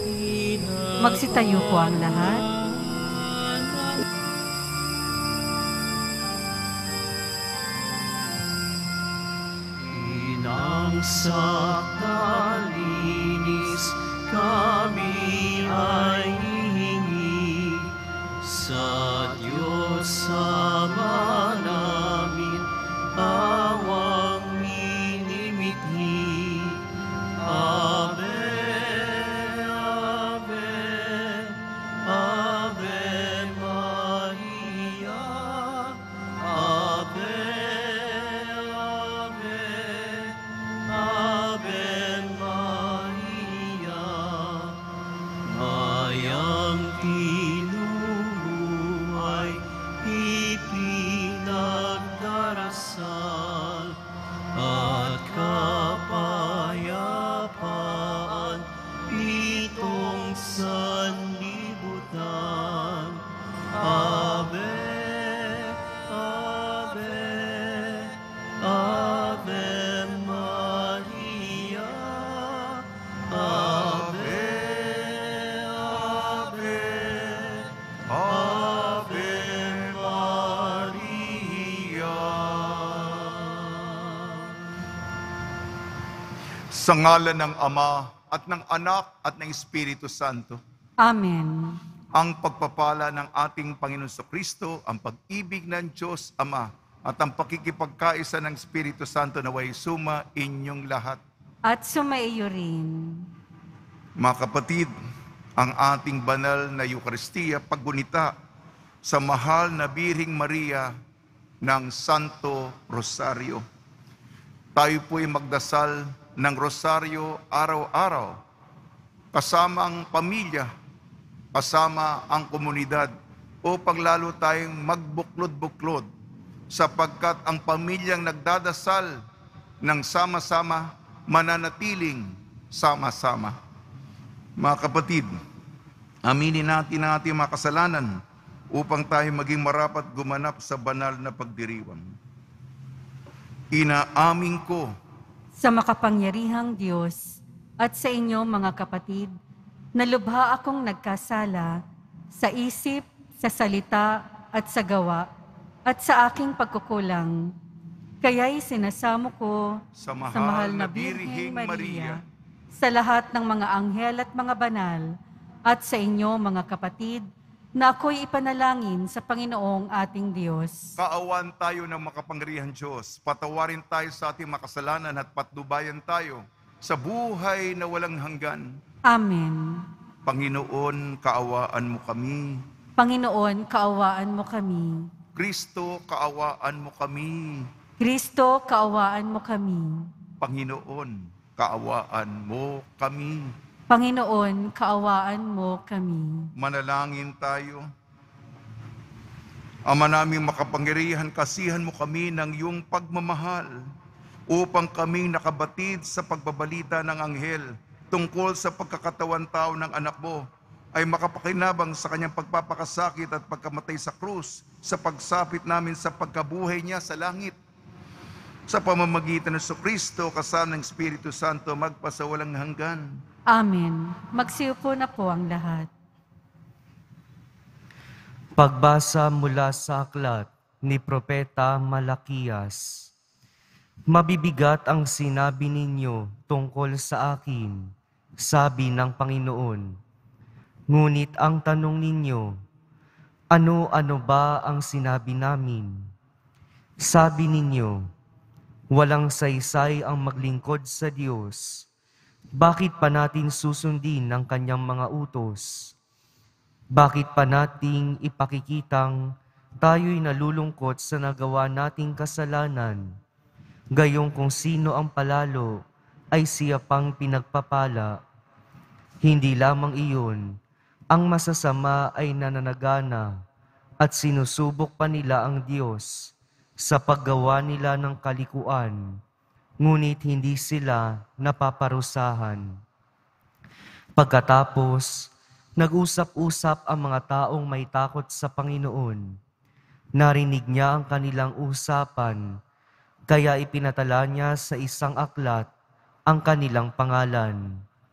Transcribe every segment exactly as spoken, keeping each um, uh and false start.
Magsitayo po ang lahat. Inang sa kalinis kami ay hihingi sa Diyos Ama namin awang minimithi. Ave, Ave, Ave Maria, Ave, Ave, Ave Maria, mayang tinumuhay ipinagdarasal at kapayapaan itong sanlibutan. Ave, Ave, Ave Maria, Ave, Ave, Ave Maria. Sa ngalan ng Ama at ng Anak at ng Espiritu Santo, Amen. ang pagpapala ng ating Panginoon Kristo, ang pag-ibig ng Diyos Ama, at ang pakikipagkaisa ng Espiritu Santo naway suma inyong lahat. At sumaiyo rin. Mga kapatid, ang ating banal na Eucharistia paggunita sa mahal na Birhing Maria ng Santo Rosario. Tayo po'y magdasal ng Rosario araw-araw, kasama ang pamilya, kasama ang komunidad, upang lalo tayong magbuklod-buklod, sapagkat ang pamilyang nagdadasal ng sama-sama, mananatiling sama-sama. Mga kapatid, aminin natin ang ating mga kasalanan upang tayo maging marapat gumanap sa banal na pagdiriwang. Inaamin ko Sa makapangyarihang Diyos at sa inyo mga kapatid, na lubha akong nagkasala sa isip, sa salita at sa gawa at sa aking pagkukulang. Kaya'y sinasamo ko sa mahal, na Birheng Maria, Maria, sa lahat ng mga anghel at mga banal, at sa inyo mga kapatid, na ako'y ipanalangin sa Panginoong ating Diyos. kaawan tayo ng makapangyarihang Diyos, patawarin tayo sa ating makasalanan at patnubayan tayo sa buhay na walang hanggan. Amen. Panginoon, kaawaan mo kami. Panginoon, kaawaan mo kami. Kristo, kaawaan mo kami. Kristo, kaawaan mo kami. Panginoon, kaawaan mo kami. Panginoon, kaawaan mo kami. Manalangin tayo. Ama naming makapangyarihan, kasihan mo kami ng iyong pagmamahal upang kaming nakabatid sa pagbabalita ng anghel tungkol sa pagkakatawan tao ng anak mo ay makapakinabang sa kanyang pagpapakasakit at pagkamatay sa krus sa pagsapit namin sa pagkabuhay niya sa langit. Sa pamamagitan ng Kristo, kasama ng Espiritu Santo, magpasawalang hanggan. Amen. Magsiupo na po ang lahat. Pagbasa mula sa aklat ni Propeta Malakias. Mabibigat ang sinabi ninyo tungkol sa akin, sabi ng Panginoon. Ngunit ang tanong ninyo, ano-ano ba ang sinabi namin? Sabi ninyo, walang saysay ang maglingkod sa Diyos. Bakit pa natin susundin ng kanyang mga utos? Bakit pa nating ipakikitang tayo'y nalulungkot sa nagawa nating kasalanan? Gayong kung sino ang palalo, ay siya pang pinagpapala. Hindi lamang iyon, ang masasama ay nananagana at sinusubok pa nila ang Diyos sa paggawa nila ng kalikuan, ngunit hindi sila napaparusahan. Pagkatapos, nag-usap-usap ang mga taong may takot sa Panginoon. Narinig niya ang kanilang usapan, kaya ipinatala niya sa isang aklat ang kanilang pangalan.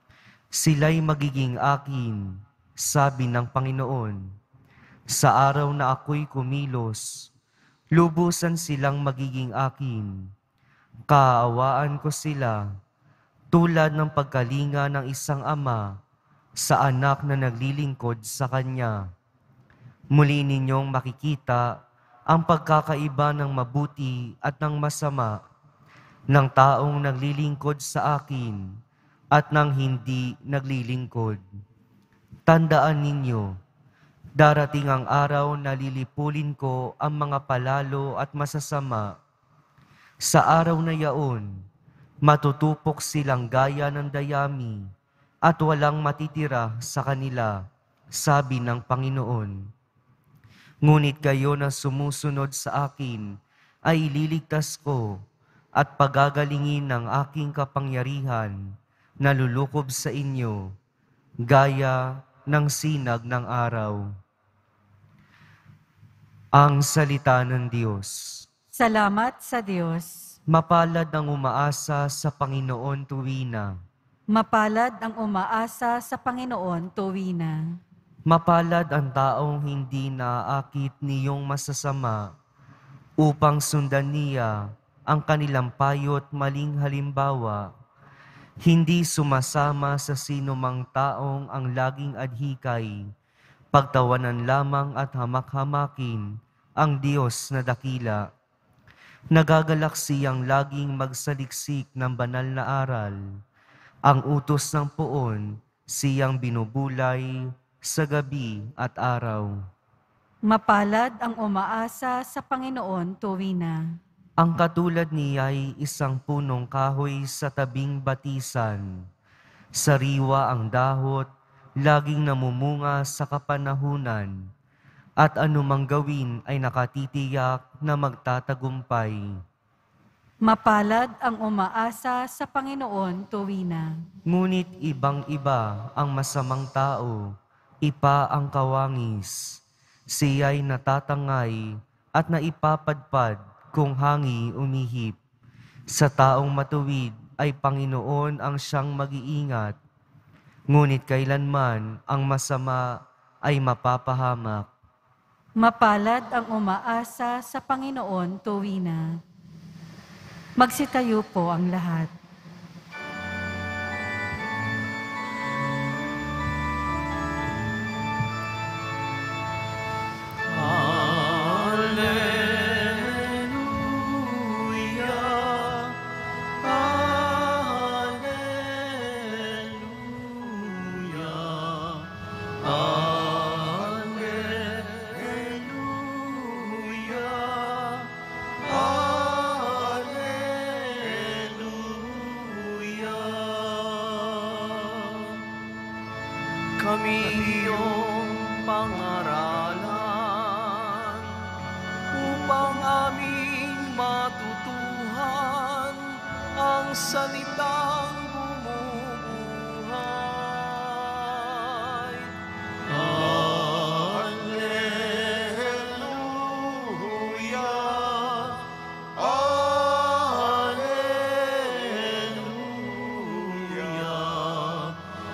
Sila'y magiging akin, sabi ng Panginoon. Sa araw na ako'y kumilos, lubusan silang magiging akin. Kaawaan ko sila, tulad ng pagkalinga ng isang ama sa anak na naglilingkod sa kanya. Muli ninyong makikita ang pagkakaiba ng mabuti at ng masama, ng taong naglilingkod sa akin at ng hindi naglilingkod. Tandaan ninyo, darating ang araw na lilipulin ko ang mga palalo at masasama. Sa araw na yaon, matutupok silang gaya ng dayami at walang matitira sa kanila, sabi ng Panginoon. Ngunit kayo na sumusunod sa akin ay ililigtas ko at pagagalingin ng aking kapangyarihan na lulukob sa inyo, gaya ng sinag ng araw. Ang salita ng Diyos. Salamat sa Diyos. Mapalad ang umaasa sa Panginoon tuwina. Mapalad ang umaasa sa Panginoon tuwina. Mapalad ang taong hindi naaakit niyong masasama upang sundan niya ang kanilang payo't maling halimbawa. Hindi sumasama sa sinumang taong ang laging adhikay, pagtawanan lamang at hamak-hamakin ang Diyos na dakila. Nagagalak siyang laging magsaliksik ng banal na aral. Ang utos ng poon siyang binubulay sa gabi at araw. Mapalad ang umaasa sa Panginoon tuwina. Ang katulad niya'y isang punong kahoy sa tabing batisan. Sariwa ang dahot, laging namumunga sa kapanahunan, at anumang gawin ay nakatitiyak na magtatagumpay. Mapalad ang umaasa sa Panginoon tuwina. Ngunit ibang-iba ang masamang tao, ipa ang kawangis. Siya'y natatangay at naipapadpad kung hangi umihip. Sa taong matuwid ay Panginoon ang siyang mag-iingat, ngunit kailanman ang masama ay mapapahamak. Mapalad ang umaasa sa Panginoon tuwina. Magsitayo po ang lahat. Kami iyong pangaralan upang aming matutuhan ang salitang bumubuhay. Alleluia, Alleluia,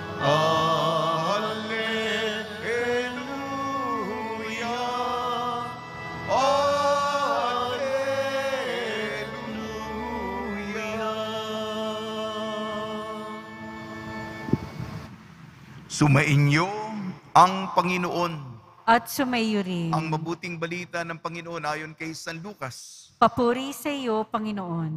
Sumainyo ang Panginoon. At sumayo rin. Ang mabuting balita ng Panginoon ayon kay San Lucas. Papuri sa iyo, Panginoon.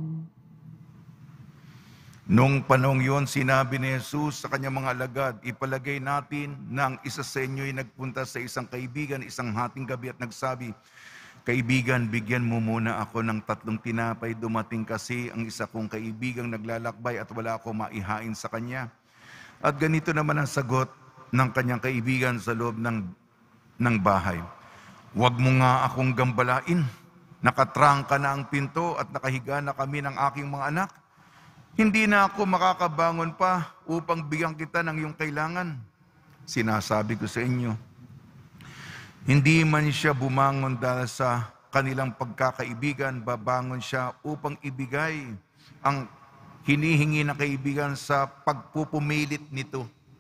Nung panahong yun, sinabi ni Jesus sa kanyang mga alagad, ipalagay natin na ang isa sa inyo'y nagpunta sa isang kaibigan, isang hating gabi at nagsabi, Kaibigan, bigyan mo muna ako ng tatlong tinapay. Dumating kasi ang isa kong kaibigang naglalakbay at wala ako maihain sa kanya. At ganito naman ang sagot ng kanyang kaibigan sa loob ng, ng bahay. Huwag mo nga akong gambalain. Nakatrangka na ang pinto at nakahiga na kami ng aking mga anak. Hindi na ako makakabangon pa upang bigyan kita ng iyong kailangan. Sinasabi ko sa inyo, hindi man siya bumangon dahil sa kanilang pagkakaibigan, babangon siya upang ibigay ang hinihingi ng kaibigan sa pagpupumilit nito.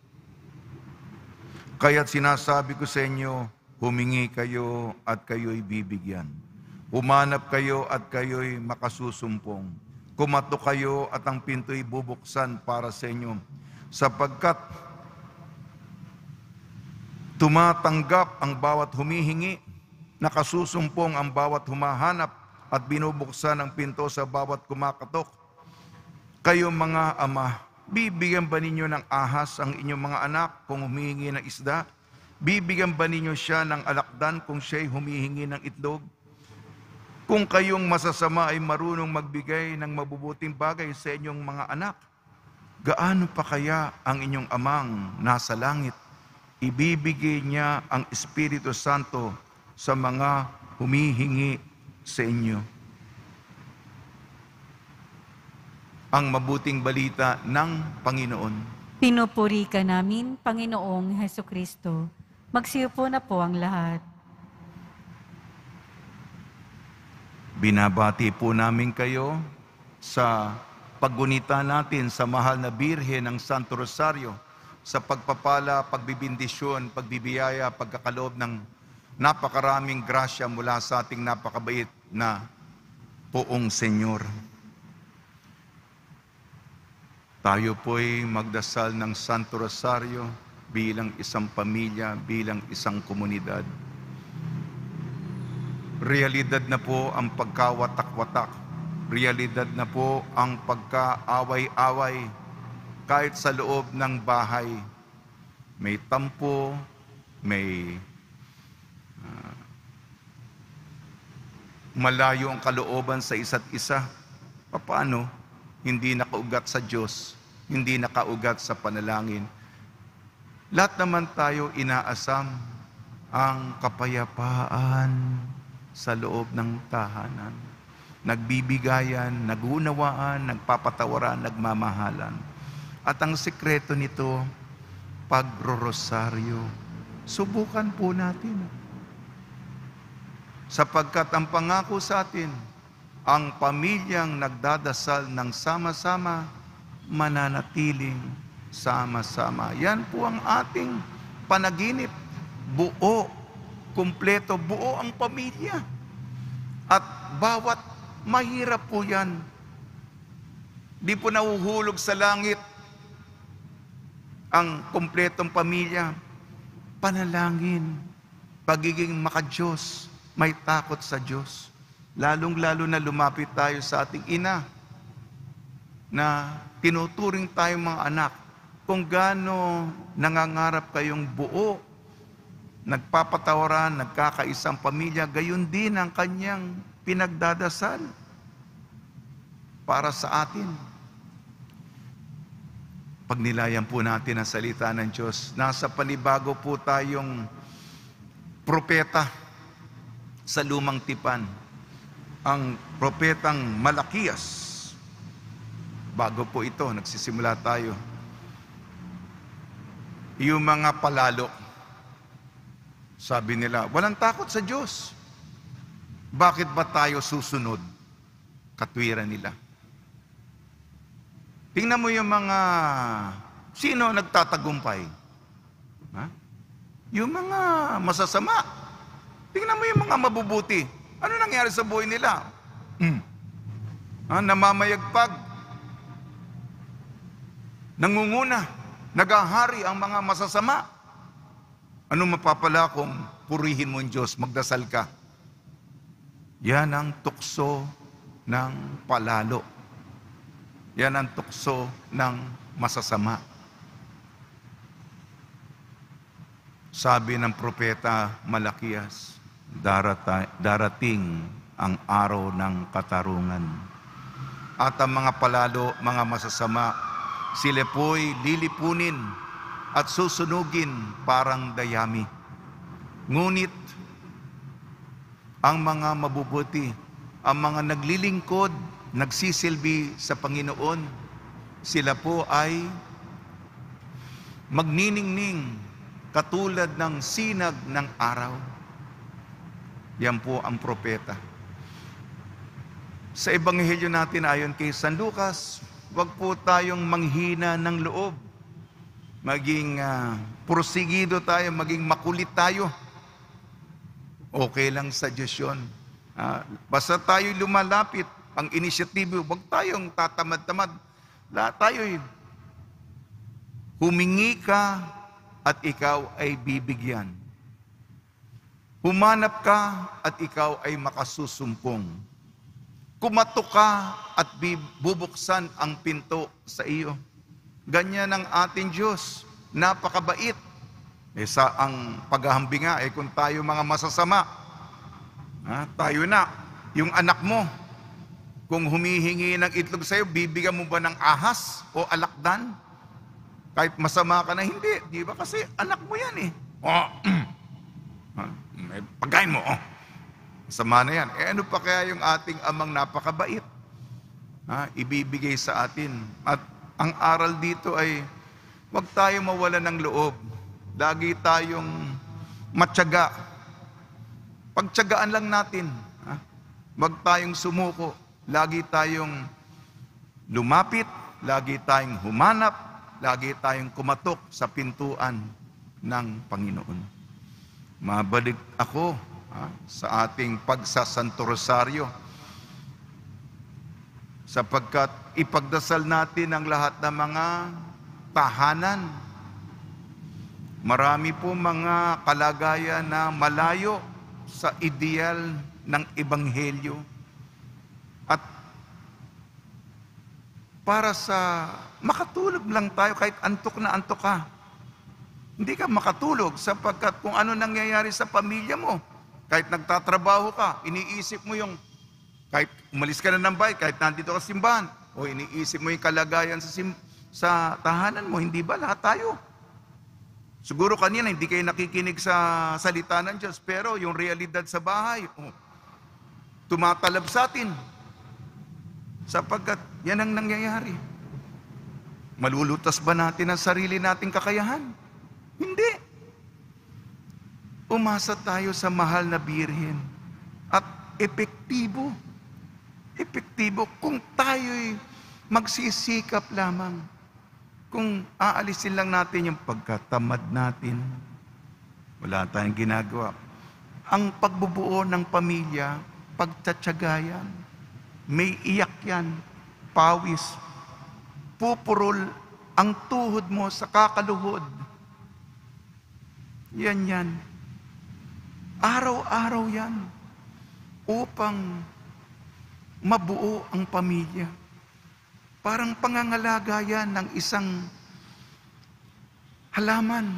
Kaya't sinasabi ko sa inyo, humingi kayo at kayo'y bibigyan. Humanap kayo at kayo'y makasusumpong. Kumatok kayo at ang pinto'y bubuksan para sa inyo. Sapagkat tumatanggap ang bawat humihingi, nakasusumpong ang bawat humahanap, at binubuksan ang pinto sa bawat kumakatok. Kayo mga ama, bibigyan ba ninyo ng ahas ang inyong mga anak kung humihingi ng isda? Bibigyan ba ninyo siya ng alakdan kung siya'y humihingi ng itlog? Kung kayong masasama ay marunong magbigay ng mabubuting bagay sa inyong mga anak, gaano pa kaya ang inyong amang nasa langit? Ibibigay niya ang Espiritu Santo sa mga humihingi sa inyo. Ang mabuting balita ng Panginoon. Pinupuri ka namin, Panginoong Hesukristo. Magsiupo na po ang lahat. Binabati po namin kayo sa paggunita natin sa mahal na Birhen ng Santo Rosario, sa pagpapala, pagbibindisyon, pagbibiyaya, pagkakaloob ng napakaraming grasya mula sa ating napakabait na Poong Senyor. Tayo po'y magdasal ng Santo Rosario bilang isang pamilya, bilang isang komunidad. Realidad na po ang pagkawatak-watak. Realidad na po ang pagkaaway-away. Kahit sa loob ng bahay, may tampo, may uh, malayo ang kalooban sa isa't isa. Paano? Hindi nakaugat sa Diyos, hindi nakaugat sa panalangin. Lahat naman tayo inaasam ang kapayapaan sa loob ng tahanan. Nagbibigayan, nagunawaan, nagpapatawaran, nagmamahalan. At ang sikreto nito, pagrorosaryo. Subukan po natin. Sapagkat ang pangako sa atin, ang pamilyang nagdadasal ng sama-sama, mananatiling sama-sama. Yan po ang ating panaginip. Buo, kumpleto, buo ang pamilya. At bawat mahirap po yan. Di po nahuhulog sa langit ang kumpletong pamilya. Panalangin, pagiging makadiyos, may takot sa Diyos. Lalong-lalo na lumapit tayo sa ating ina na tinuturing tayong mga anak kung gaano nangangarap kayong buo, nagpapatawaran, nagkakaisang pamilya, gayon din ang kanyang pinagdadasal para sa atin. Pagnilayan po natin ang salita ng Diyos. Nasa panibago po tayong propeta sa lumang tipan. Ang propetang Malakiyas. Bago po ito, nagsisimula tayo. Yung mga palalo, sabi nila, walang takot sa Diyos. Bakit ba tayo susunod? Katwiran nila. Tingnan mo yung mga, sino nagtatagumpay? Ha? Yung mga masasama. Tingnan mo yung mga mabubuti. Ano nangyari sa buhay nila? Hmm. Ha? Namamayagpag. Nangunguna. Nagahari ang mga masasama. Ano mapapala kung purihin mo ang Diyos, magdasal ka? Yan ang tukso ng palalo. Yan ang tukso ng masasama. Sabi ng propeta Malakiyas, darata, darating ang araw ng katarungan. At ang mga palalo, mga masasama, sila po'y lilipunin at susunugin parang dayami. Ngunit, ang mga mabubuti, ang mga naglilingkod, nagsisilbi sa Panginoon, sila po ay magniningning katulad ng sinag ng araw. Yan po ang propeta. Sa Ebanghelyo natin ayon kay San Lucas, wag po tayong manghina ng loob. Maging uh, porsigido tayo, maging makulit tayo. Okay lang sa Diyos yun. Ah, basta tayo lumalapit, ang inisyatibo, huwag tayong tatamad-tamad. Lahat tayo humingi ka at ikaw ay bibigyan. Humanap ka at ikaw ay makasusumpong. Kumatok ka at bubuksan ang pinto sa iyo. Ganyan ang ating Diyos. Napakabait. Eh, sa ang paghahambing nga, eh kung tayo mga masasama, ha, tayo na, yung anak mo, kung humihingi ng itlog sa iyo, bibigyan mo ba ng ahas o alakdan? Kahit masama ka na, hindi. Di ba? Kasi anak mo yan eh. Oh, pagkain mo, oh. Sama na yan. Eh ano pa kaya yung ating amang napakabait? Ha, ibibigay sa atin. At ang aral dito ay huwag tayo mawala ng loob. Lagi tayong matyaga. Pagtyagaan lang natin. Ha? Huwag tayong sumuko. Lagi tayong lumapit. Lagi tayong humanap. Lagi tayong kumatok sa pintuan ng Panginoon. Mabalik ako ha, sa ating pagsasanto rosaryo sapagkat ipagdasal natin ang lahat ng mga tahanan. Marami po mga kalagayan na malayo sa ideal ng Ebanghelyo. At para sa makatulog lang tayo kahit antok na antok ka. Hindi ka makatulog sapagkat kung ano nangyayari sa pamilya mo. Kahit nagtatrabaho ka, iniisip mo yung, kahit umalis ka na ng bahay, kahit nandito ka sa simbahan, o iniisip mo yung kalagayan sa, sim, sa tahanan mo, hindi ba lahat tayo? Siguro kanina hindi kayo nakikinig sa salita ng Diyos, pero yung realidad sa bahay, oh, tumatalab sa atin. Sapagkat yan ang nangyayari. Malulutas ba natin ang sarili nating kakayahan? Hindi. Umasa tayo sa mahal na Birhen at epektibo. Epektibo kung tayo'y magsisikap lamang. Kung aalisin lang natin yung pagkatamad natin, wala tayong ginagawa. Ang pagbubuo ng pamilya, pagtatyagayan, may iyak yan, pawis, pupurol ang tuhod mo sa kakaluhod. Yan yan. Araw-araw yan upang mabuo ang pamilya. Parang pangangalaga yan ng isang halaman.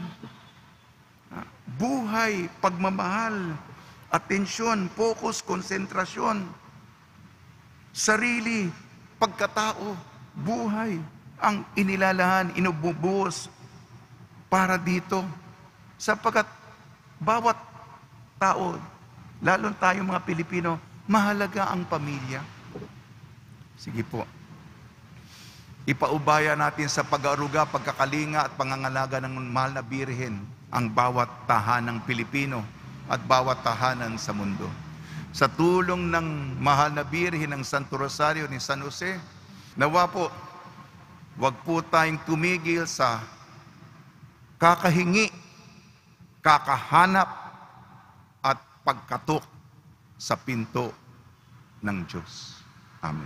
Buhay, pagmamahal, atensyon, focus, konsentrasyon, sarili, pagkatao, buhay, ang inilalahan, inububuhos para dito. Sapagkat bawat tao, lalo tayo mga Pilipino, mahalaga ang pamilya. Sige po. Ipaubaya natin sa pag-aaruga, pagkakalinga at pangangalaga ng mahal na Birhen ang bawat tahanang Pilipino at bawat tahanan sa mundo. Sa tulong ng mahal na Birhen ng Santo Rosario ni San Jose, nawa po, wag po tayong tumigil sa kakahingi, kakahanap at pagkatok sa pinto ng Diyos. Amen.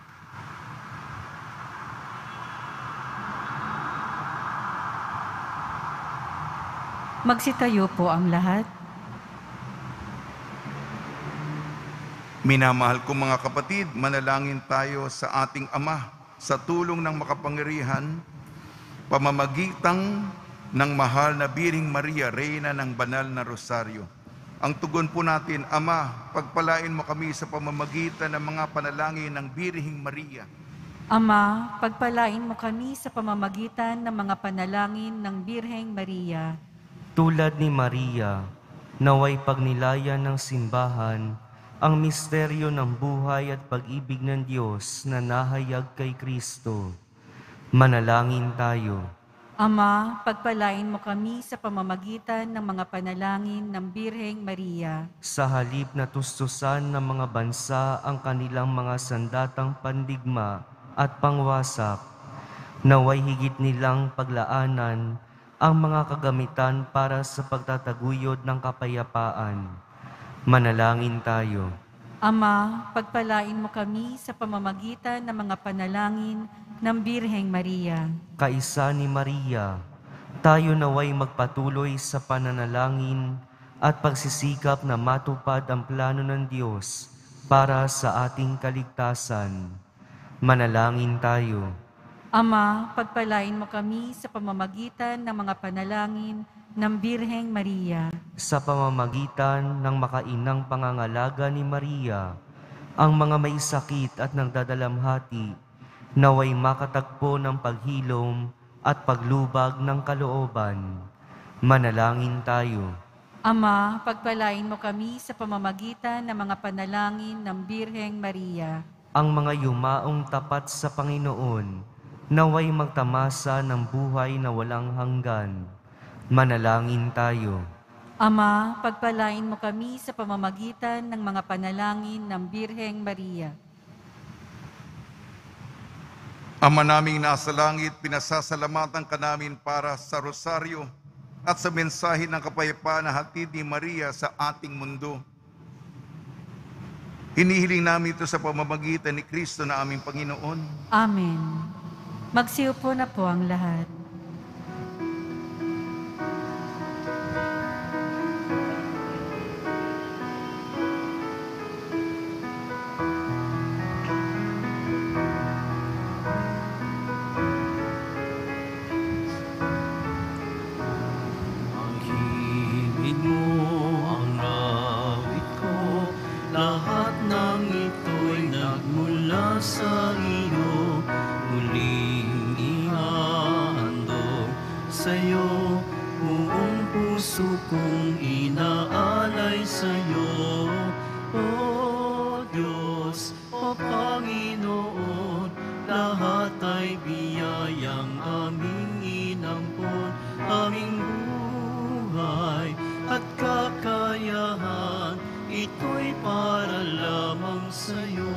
Magsitayo po ang lahat. Minamahal ko mga kapatid, manalangin tayo sa ating Ama sa tulong ng makapangyarihan, pamamagitan ng mahal na Birheng Maria, Reyna ng Banal na Rosaryo. Ang tugon po natin, Ama, pagpalain mo kami sa pamamagitan ng mga panalangin ng Birheng Maria. Ama, pagpalain mo kami sa pamamagitan ng mga panalangin ng Birheng Maria. Tulad ni Maria, naway pagnilayan ng simbahan ang misteryo ng buhay at pag-ibig ng Diyos na nahayag kay Kristo. Manalangin tayo. Ama, pagpalain mo kami sa pamamagitan ng mga panalangin ng Birheng Maria. Sa halip na tustusan ng mga bansa ang kanilang mga sandatang pandigma at pangwasak, naway higit nilang paglaanan ang mga kagamitan para sa pagtataguyod ng kapayapaan. Manalangin tayo. Ama, pagpalain mo kami sa pamamagitan ng mga panalangin ng Birheng Maria. Kaisa ni Maria, tayo naway magpatuloy sa pananalangin at pagsisikap na matupad ang plano ng Diyos para sa ating kaligtasan. Manalangin tayo. Ama, pagpalain mo kami sa pamamagitan ng mga panalangin ng Birheng Maria. Sa pamamagitan ng makainang pangangalaga ni Maria, ang mga may sakit at nagdadalamhati naway makatagpo ng paghilom at paglubag ng kalooban. Manalangin tayo. Ama, pagpalain mo kami sa pamamagitan ng mga panalangin ng Birheng Maria. Ang mga yumaong tapat sa Panginoon, naway magtamasa ng buhay na walang hanggan. Manalangin tayo. Ama, pagpalain mo kami sa pamamagitan ng mga panalangin ng Birheng Maria. Ama naming nasa langit, pinasasalamatan ka namin para sa rosaryo at sa mensahe ng kapayapaan na hatid ni Maria sa ating mundo. Hinihiling namin ito sa pamamagitan ni Kristo na aming Panginoon. Amen. Magsiupo na po ang lahat. Ang himig mo ang awit ko, lahat ng ito'y nagmula sa iyo. Muling ihahandog sa'yo, buong puso kong inaalay sa'yo. O Diyos, o Panginoon, lahat ay biyayang aming inampon, aming buhay at kakayahan, ito'y para lamang sa'yo,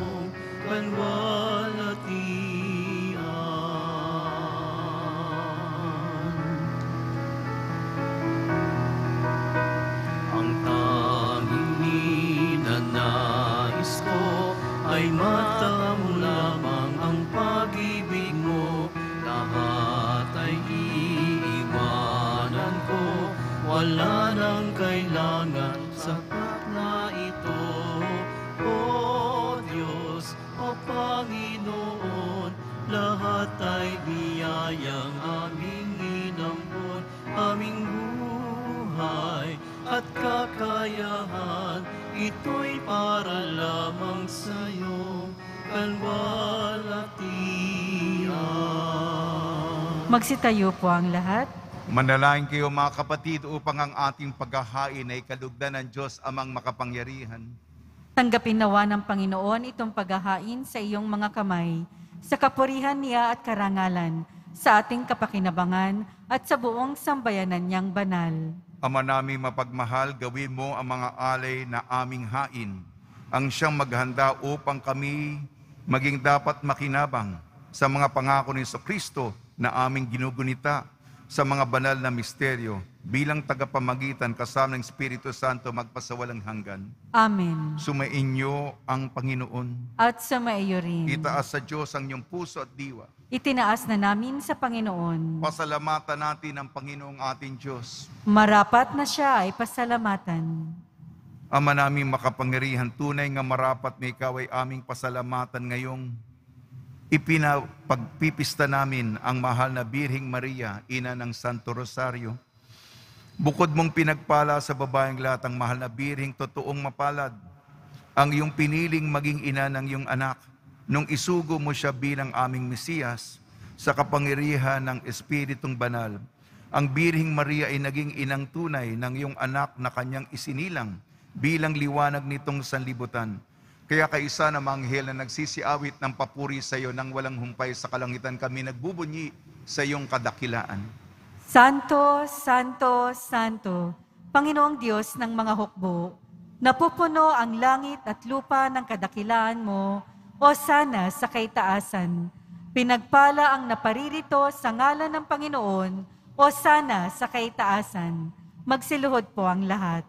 kanwalhatian. Ang tanging ninanais ko ay matamo lamang ang pag-ibig mo. Lahat ay iiwanan ko, wala nang kailangan, sapat na ito. O Diyos, o Panginoon, lahat ay biyayang aming inampon, aming buhay at kakayahan, ito'y para lamang sa'yo, kanwalhatian. Magsitayo po ang lahat. Manalangin kayo mga kapatid upang ang ating paghahain ay kalugdan ng Diyos amang makapangyarihan. Tanggapin nawa ng Panginoon itong paghahain sa iyong mga kamay, sa kapurihan niya at karangalan, sa ating kapakinabangan at sa buong sambayanan niyang banal. Ama namin mapagmahal, gawin mo ang mga alay na aming hain, ang siyang maghanda upang kami maging dapat makinabang sa mga pangako ni Kristo na aming ginugunita sa mga banal na misteryo bilang tagapamagitan kasama ng Espiritu Santo magpasawalang hanggan. Amen. Sumainyo ang Panginoon. At sa maiyo rin. Itaas sa Diyos ang iyong puso at diwa. Itinaas na namin sa Panginoon. Pasalamatan natin ang Panginoong ating Diyos. Marapat na siya ay pasalamatan. Ama namin makapangyarihan, tunay nga marapat na ikaw ay aming pasalamatan ngayong ipinapagpipista namin ang mahal na Birheng Maria, ina ng Santo Rosario. Bukod mong pinagpala sa babaeng lahat ang mahal na Birheng, totoong mapalad ang iyong piniling maging ina ng iyong anak nung isugo mo siya bilang aming Mesiyas sa kapangyarihan ng Espiritong Banal. Ang Birheng Maria ay naging inang tunay ng iyong anak na kanyang isinilang bilang liwanag nitong sanlibutan. Kaya kaisa na manghel na nagsisiawit ng papuri sa iyo nang walang humpay sa kalangitan, kami nagbubunyi sa iyong kadakilaan. Santo, Santo, Santo, Panginoong Diyos ng mga hukbo, napupuno ang langit at lupa ng kadakilaan mo, o sana sa kaitaasan. Pinagpala ang naparirito sa ngalan ng Panginoon, O sana sa kaitaasan, magsiluhod po ang lahat.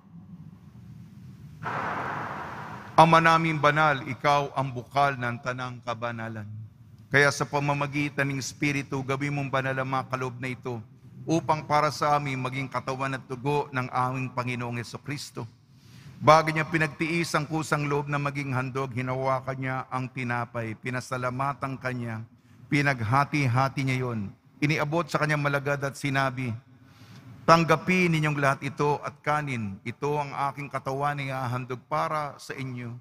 Ama naming banal, ikaw ang bukal ng tanang kabanalan. Kaya sa pamamagitan ng Espiritu, gawin mong banal ang mga kaloob na ito upang para sa amin maging katawan at dugo ng aming Panginoong Hesukristo. Bago niya pinagtiis ang kusang loob na maging handog, hinawakan niya ang tinapay, pinasalamatan kanya, pinaghati-hati niya yon. Iniabot sa kanyang malagad at sinabi, tanggapin ninyong lahat ito at kanin. Ito ang aking katawan na ihahandog para sa inyo.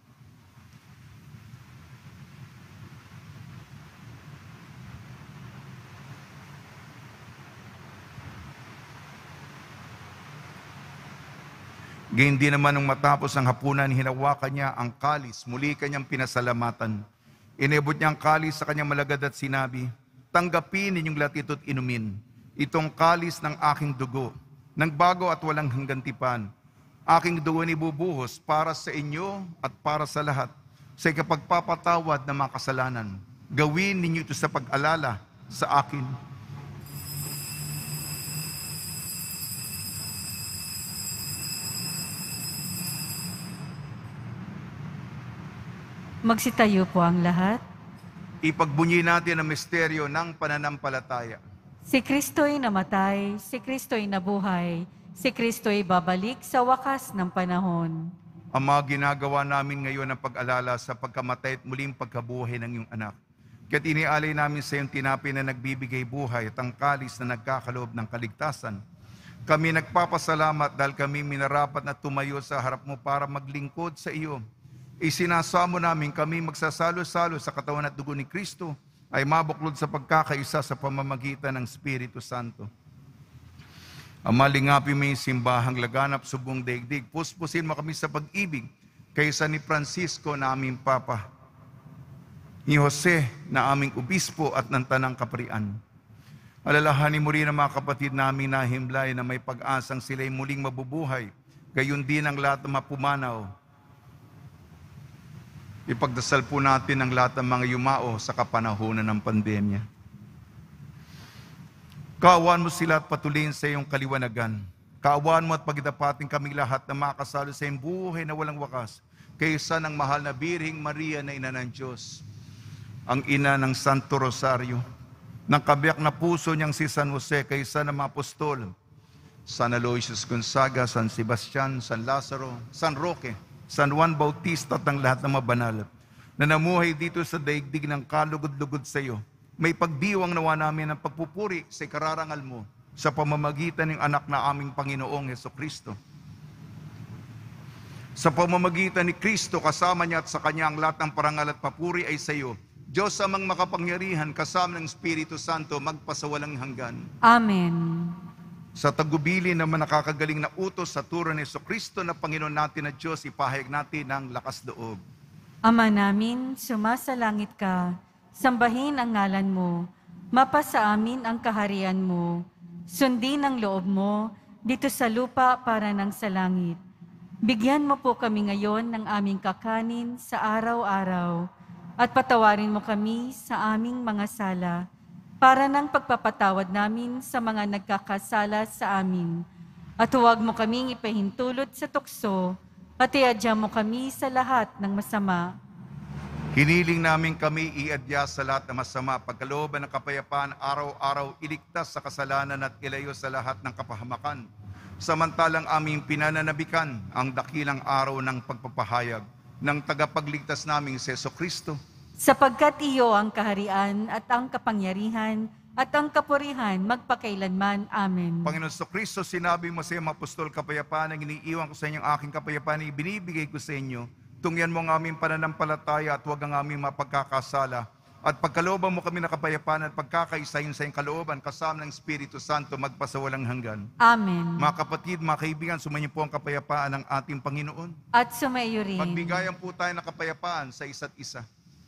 Gayun din naman nung matapos ang hapunan, hinawakan niya ang kalis, muli kanyang pinasalamatan. Inabot niya ang kalis sa kanyang malagad at sinabi, tanggapin ninyong lahat ito't inumin. Itong kalis ng aking dugo, ng bago at walang hanggantipan. Aking dugo ni bubuhos para sa inyo at para sa lahat, sa ikapagpapatawad ng mga kasalanan. Gawin ninyo ito sa pag-alala sa akin. Magsitayo po ang lahat. Ipagbunyi natin ang misteryo ng pananampalataya. Si Kristo'y namatay, si Kristo'y nabuhay, si Kristo'y babalik sa wakas ng panahon. Ama, ginagawa namin ngayon ang pag-alala sa pagkamatay at muling pagkabuhay ng iyong anak. Kaya't inialay namin sa iyong tinapay na nagbibigay buhay at ang kalis na nagkakaloob ng kaligtasan. Kami nagpapasalamat dahil kami minarapat na tumayo sa harap mo para maglingkod sa iyo. Isinasamo namin kami magsasalo-salo sa katawan at dugo ni Kristo ay mabuklod sa pagkakaisa sa pamamagitan ng Espiritu Santo. Ama, lingapin mo yung simbahang laganap sa buong daigdig. Puspusin mo kami sa pag-ibig kaysa ni Francisco na aming Papa, ni Jose na aming Obispo at ng Tanang Kaparian. Alalahanin mo rin ang mga kapatid namin na himlay na may pag-asang sila'y muling mabubuhay, gayon din ang lahat ng mapumanaw. Ipagdasal po natin ang lahat ng mga yumao sa kapanahonan ng pandemya. Kaawaan mo sila at patuloyin sa iyong kaliwanagan. Kaawaan mo at pagdapatin kami lahat na makasalo sa iyong buhay na walang wakas, kaysa ng mahal na Birhing Maria na ina ng Diyos, ang ina ng Santo Rosario, ng kabiyak na puso niyang si San Jose, kaysa ng mga apostol, San Aloysius Gonzaga, San Sebastian, San Lazaro, San Roque, San Juan Bautista at ang lahat ng mabanal na namuhay dito sa daigdig ng kalugod-lugod sa iyo. May pagdiwang nawa namin ang pagpupuri sa ikararangal mo sa pamamagitan ng anak na aming Panginoong Hesukristo. Sa pamamagitan ni Kristo, kasama niya at sa Kanya ang lahat ng parangal at papuri ay sa iyo. Diyos amang makapangyarihan, kasama ng Espiritu Santo, magpasawalang hanggan. Amen. Sa tagubili naman nakakagaling na utos sa turo ni Hesukristo na Panginoon natin na Diyos, ipahayag natin ang lakas loob. Ama namin, sumasalangit ka, sambahin ang ngalan mo, mapasa amin ang kaharian mo, sundin ang loob mo, dito sa lupa para ng sa langit. Bigyan mo po kami ngayon ng aming kakanin sa araw-araw, at patawarin mo kami sa aming mga sala, para ng pagpapatawad namin sa mga nagkakasala sa amin. At huwag mo kaming ipahintulot sa tukso, at iadya mo kami sa lahat ng masama. Hiniling namin kami iadya sa lahat ng masama, pagkalooban ng kapayapaan, araw-araw iligtas sa kasalanan at ilayo sa lahat ng kapahamakan. Samantalang aming pinananabikan ang dakilang araw ng pagpapahayag ng tagapagligtas naming si Hesukristo. Sapagkat iyo ang kaharian at ang kapangyarihan at ang kapurihan magpakailanman. Amen. Panginoon Hesukristo, sinabi mo sa iyong apostol, kapayapaan ang iniiwan ko sa inyong aking kapayapaan, ibinibigay ko sa inyo. Tungyan mo ang aming pananampalataya at huwag ang aming mapagkakasala. At pagkalooban mo kami na kapayapaan at pagkakaisahin sa iyong kalooban, kasama ng Espiritu Santo, magpasawalang hanggan. Amen. Mga kapatid, mga kaibigan, sumayin po ang kapayapaan ng ating Panginoon. At sumayo rin. Magbigayan po tayo ng kapayapaan sa isa't isa.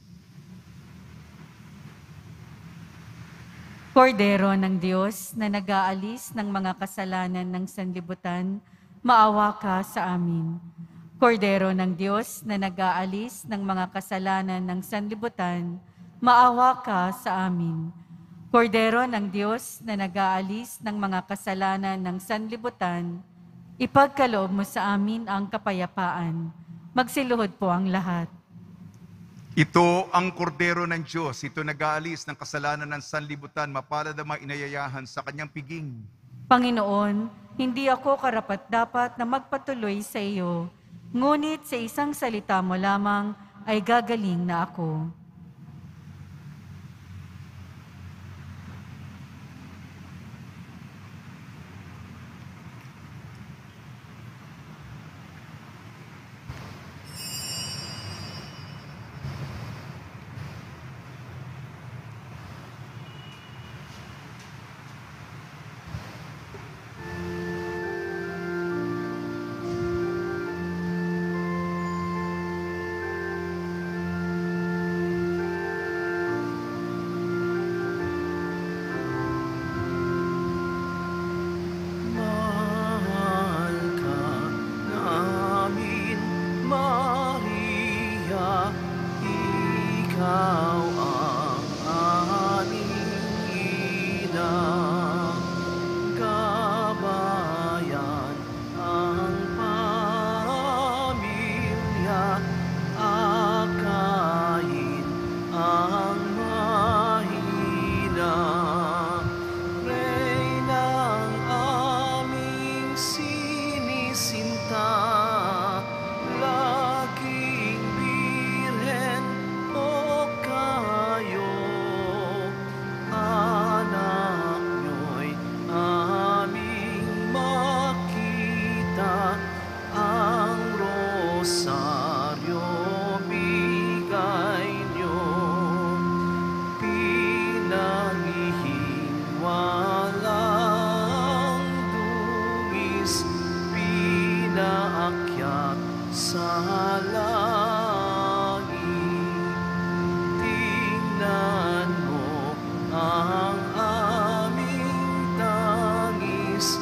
Kordero ng Diyos na nag-aalis ng mga kasalanan ng sanlibutan, maawa ka sa amin. Kordero ng Diyos na nag-aalis ng mga kasalanan ng sanlibutan, maawa ka sa amin. Kordero ng Diyos na nag-aalis ng mga kasalanan ng sanlibutan, ipagkaloob mo sa amin ang kapayapaan. Magsiluhod po ang lahat. Ito ang kordero ng Diyos, ito nag-aalis ng kasalanan ng sanlibutan, mapalad ang mga inayayahan sa kanyang piging. Panginoon, hindi ako karapat-dapat na magpatuloy sa iyo, ngunit sa isang salita mo lamang ay gagaling na ako. Mahal ka namin, Maria, ikaw ang aming ina. Gabayan ang pamilya, akayin ang mahina. Reynang aming sinisinta, laging birhen o kayo. Anak nyo'y aming makita, ang rosaryo bigay nyo. Pinanghihiwalang dungis, pinaakyat sa langit. Tingnan mo ang aming tangis,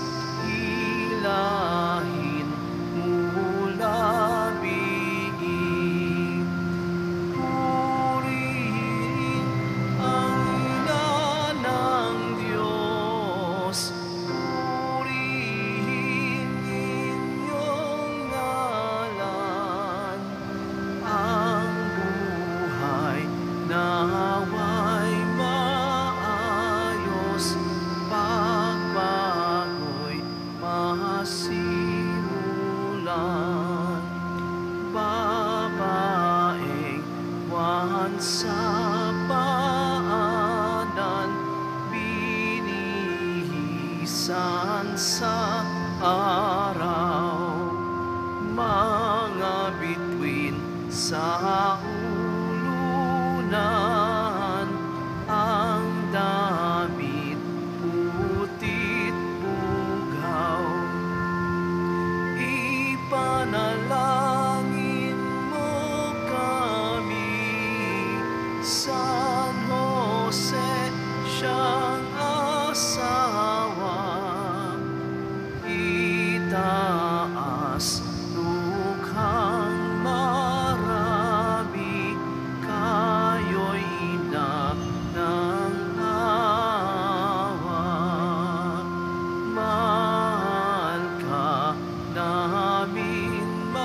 hilahin mula bigin. Purihin ang ina ng Diyos, purihin inyong ngalan. Ang buhay nawa'y maayos, pagbago'y masimulan. Babaeng buwan sa paanan, binihisan sa araw. Mga bituin sa ulunan, ang damit putit bugaw. Ipanalangin mo kami, San Jose, siyang asawa. Itaas lukhang marami, kayo'y ina ng awa. Mahal ka namin,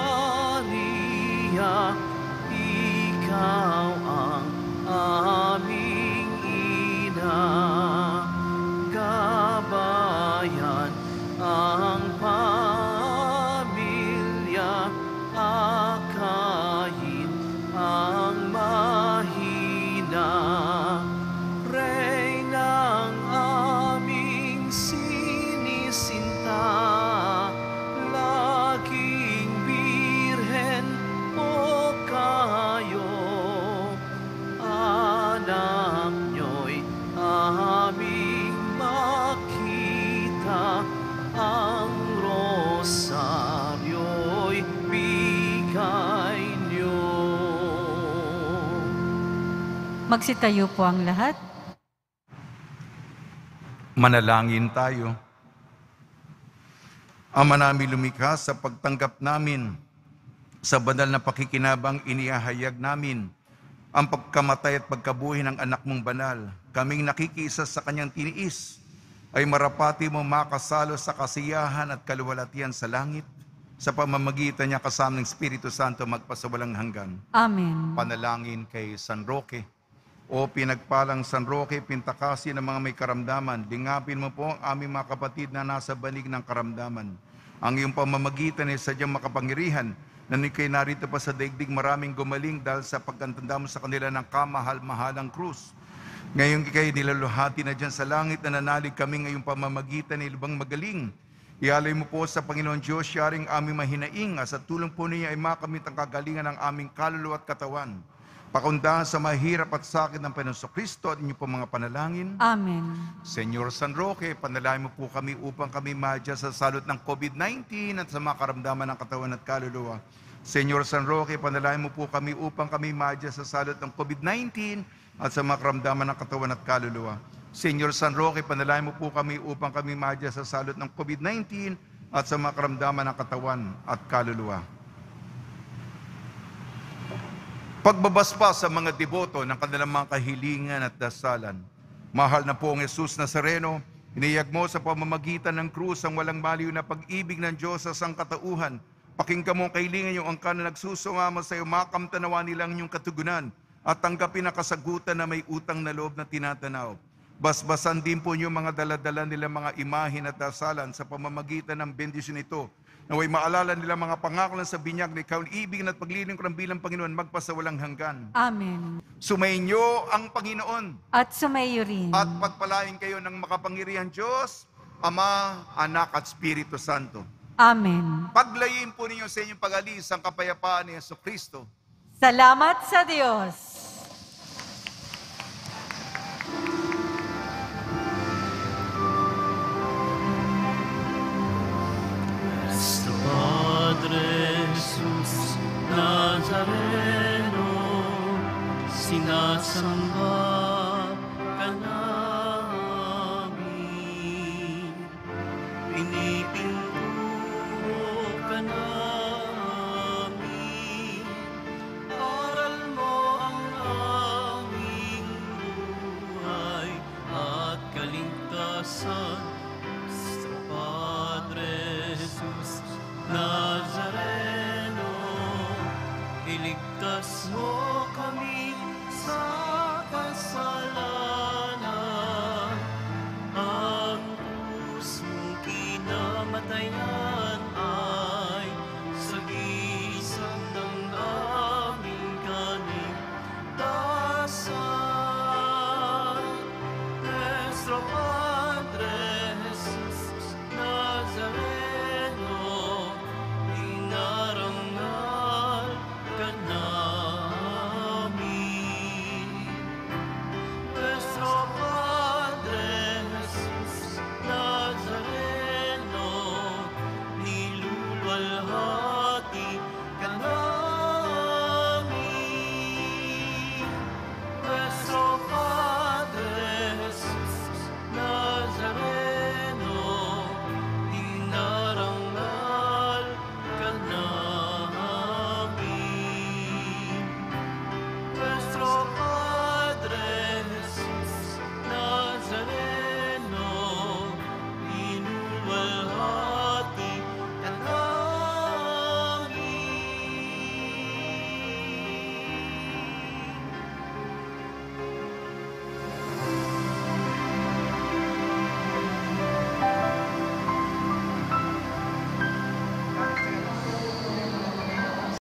Maria, ikaw ang aming ina. Gabayan ang pamilya, akayin ang mahina. Reynang aming sinisinta, laging birhen o kayo. Anak nyo'y aming makita, ang rosaryo'y bigay nyo. Magsitayo po ang lahat. Manalangin tayo. Ama namin lumikha, sa pagtanggap namin sa banal na pakikinabang inihahayag namin ang pagkamatay at pagkabuhay ng anak mong banal. Kaming nakikiisa sa kanyang tiniis ay marapati mo makasalo sa kasiyahan at kaluwalhatian sa langit sa pamamagitan niya kasama ng Espiritu Santo magpasawalang hanggan. Amen. Panalangin kay San Roque. O pinagpalang San Roque, pintakasi ng mga may karamdaman, lingapin mo po ang aming mga kapatid na nasa banig ng karamdaman. Ang iyong pamamagitan ay sadyang makapangyarihan na ikay narito pa sa daigdig maraming gumaling dahil sa pagkantanda mo sa kanila ng kamahal-mahalang krus. Ngayon ikay nilaluhati na dyan sa langit na nanalig kami ngayong pamamagitan ay lubang magaling. Ialay mo po sa Panginoon Diyos, yaring aming mahinaing, sa tulong po niya ay makamit ang kagalingan ng aming kaluluwa at katawan. Pakundahan sa mahirap at sakit ng Panginoon Kristo at inyo po mga panalangin. Amen. Senyor San Roque, panalangin mo po kami upang kami madya sa salot ng COVID nineteen at sa mga karamdaman ng katawan at kaluluwa. Senyor San Roque, panalangin mo po kami upang kami madya sa salot ng COVID nineteen at sa mga karamdaman ng katawan at kaluluwa. Senyor San Roque, panalangin mo po kami upang kami madya sa salot ng COVID nineteen at sa mga karamdaman ng katawan at kaluluwa. Pagbabaspa sa mga deboto ng kanilang mga kahilingan at dasalan. Mahal na po ang Jesus Nazareno, iniyag mo sa pamamagitan ng krus ang walang baliw na pag-ibig ng Diyos sa sangkatauhan. Pakinggan mo ang kahilingan yung angkan na nagsusumama sa iyo, makamtanawa nilang yung katugunan at tanggapin ang kasagutan na may utang na loob na tinatanaw. Basbasan din po niyo mga daladala nila mga imahin at dasalan sa pamamagitan ng bendisyon ito. Naway maalala nila mga pangako sa binyag na ikaw ibig at paglilingkuran bilang Panginoon magpasawalang hanggan. Amen. Sumainyo ang Panginoon At sumayo rin. at pagpalain kayo ng makapangyarihan Diyos, Ama, Anak at Espiritu Santo. Amen. Paglayin po ninyo sa inyong pag-alis ang kapayapaan ni Jesucristo. Salamat sa Diyos. Nuestro Padre Jesús Nazareno, sinasamba